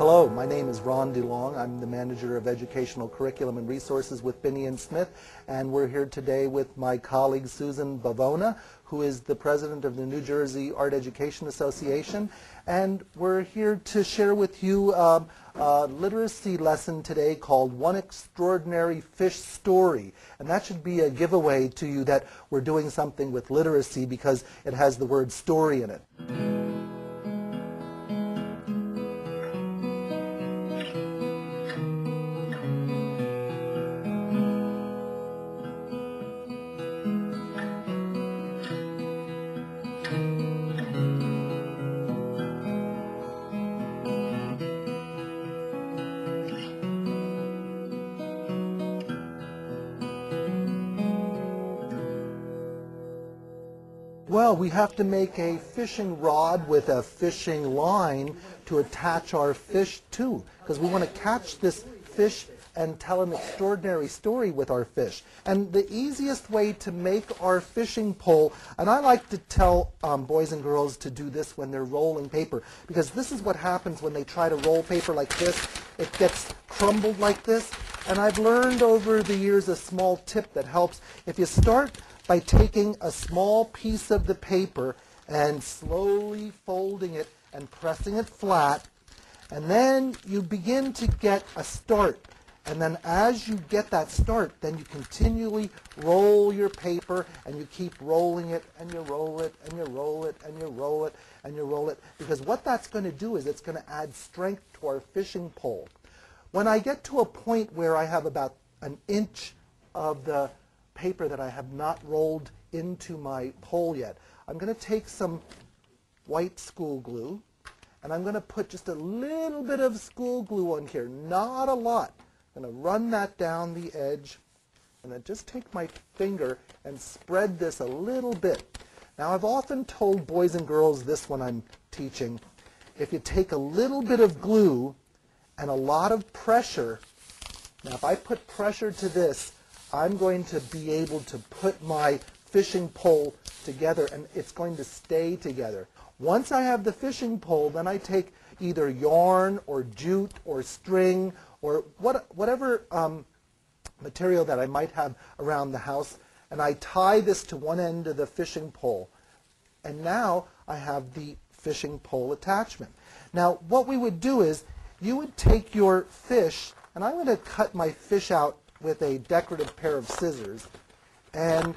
Hello, my name is Ron DeLong. I'm the Manager of Educational Curriculum and Resources with Binney Smith, and we're here today with my colleague Susan Bavona, who is the President of the New Jersey Art Education Association, and we're here to share with you a literacy lesson today called One Extraordinary Fish Story, and that should be a giveaway to you that we're doing something with literacy because it has the word story in it. Well, we have to make a fishing rod with a fishing line to attach our fish to, because we want to catch this fish and tell an extraordinary story with our fish. And the easiest way to make our fishing pole, and I like to tell boys and girls to do this when they're rolling paper, because this is what happens when they try to roll paper like this. It gets crumbled like this. And I've learned over the years a small tip that helps. If you start by taking a small piece of the paper and slowly folding it and pressing it flat, and then you begin to get a start. And then as you get that start, then you continually roll your paper, and you keep rolling it, and you roll it, and you roll it, and you roll it, and you roll it. Because what that's going to do is it's going to add strength to our fishing pole. When I get to a point where I have about an inch of the paper that I have not rolled into my pole yet, I'm going to take some white school glue, and I'm going to put just a little bit of school glue on here, not a lot. I'm going to run that down the edge, and then just take my finger and spread this a little bit. Now, I've often told boys and girls this when I'm teaching. If you take a little bit of glue and a lot of pressure, now if I put pressure to this, I'm going to be able to put my fishing pole together, and it's going to stay together. Once I have the fishing pole, then I take either yarn or jute or string or whatever material that I might have around the house, and I tie this to one end of the fishing pole. And now I have the fishing pole attachment. Now what we would do is you would take your fish, and I'm going to cut my fish out with a decorative pair of scissors, and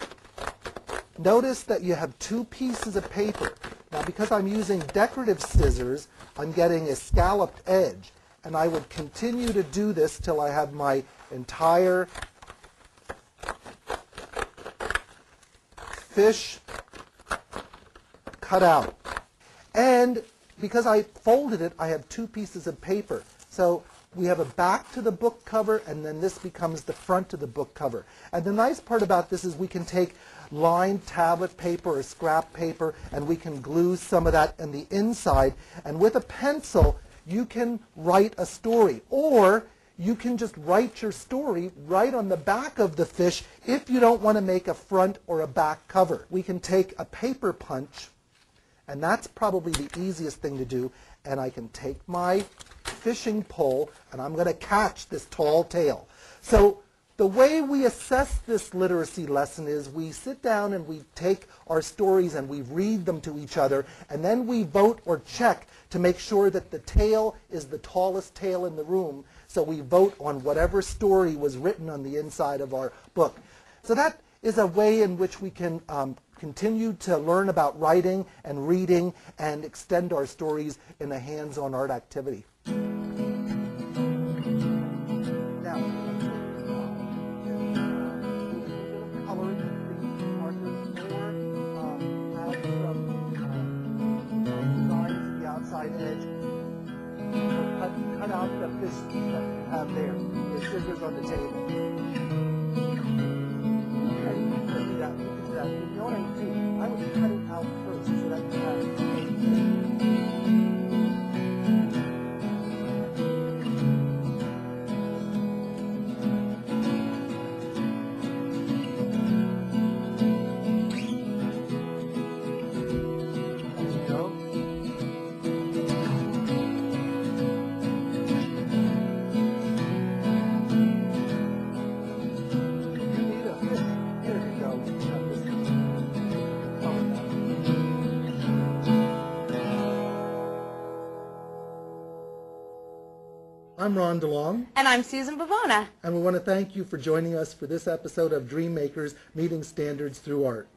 notice that you have two pieces of paper. Now because I'm using decorative scissors, I'm getting a scalloped edge, and I would continue to do this till I have my entire fish cut out. And because I folded it, I have two pieces of paper. So we have a back to the book cover, and then this becomes the front of the book cover. And the nice part about this is we can take lined tablet paper or scrap paper, and we can glue some of that in the inside. And with a pencil, you can write a story. Or you can just write your story right on the back of the fish if you don't want to make a front or a back cover. We can take a paper punch, and that's probably the easiest thing to do. And I can take my fishing pole, and I'm going to catch this tall tale. So the way we assess this literacy lesson is we sit down and we take our stories and we read them to each other, and then we vote or check to make sure that the tale is the tallest tale in the room. So we vote on whatever story was written on the inside of our book. So that is a way in which we can continue to learn about writing and reading and extend our stories in a hands-on art activity. Now, color the markers or have some designs at the outside edge. Cut out the fish that you have there. The scissors on the table. Okay, you can do that. You know what I would do? I would cut it out first so that you have I'm Ron DeLong. And I'm Susan Bavona. And we want to thank you for joining us for this episode of Dream Makers Meeting Standards Through Art.